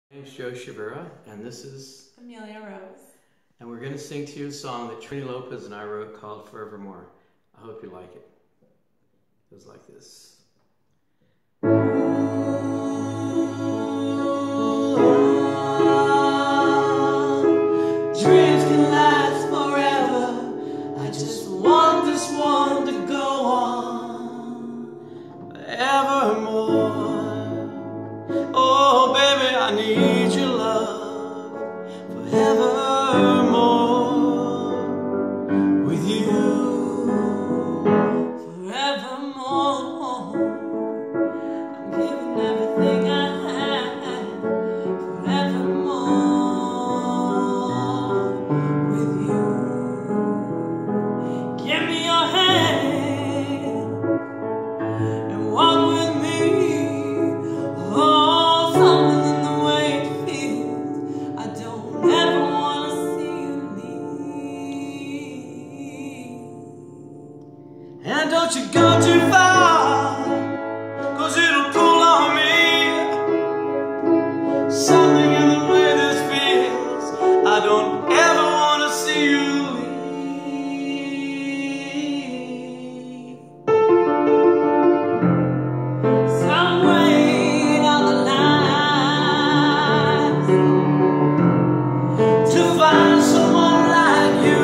My name's Chavira, and this is Amelia Rose. And we're going to sing to you a song that Trini, Lopez and I wrote called Forevermore. I hope you like it. It goes like this. Dreams can last forever. I just want this one to go on forevermore. Oh baby, I need your love forevermore. With you forevermore. I'm giving everything I have forevermore. With you, give me your hand and walk with me. Oh, something in the way it feels, I don't ever want to see you leave. And don't you go too far, 'cause it'll pull on me. Something in the way this feels, I don't ever want to see you leave. Somewhere down the line, to find someone like you.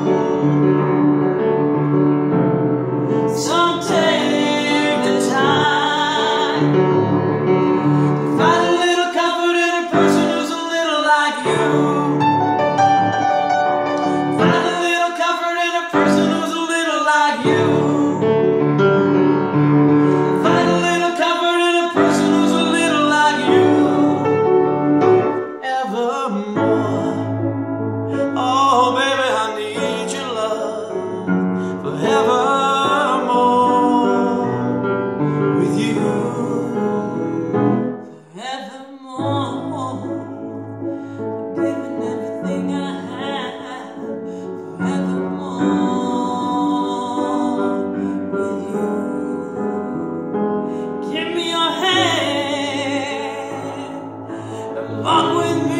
Some take the time to find a little comfort in a person who's a little like you. Find a little comfort in a person who's a little like you. Find a little comfort in a person who's a little like you. Evermore. Oh baby, I need your love forevermore. With you forevermore. I'm giving everything I have forevermore. With you, give me your hand and walk with me.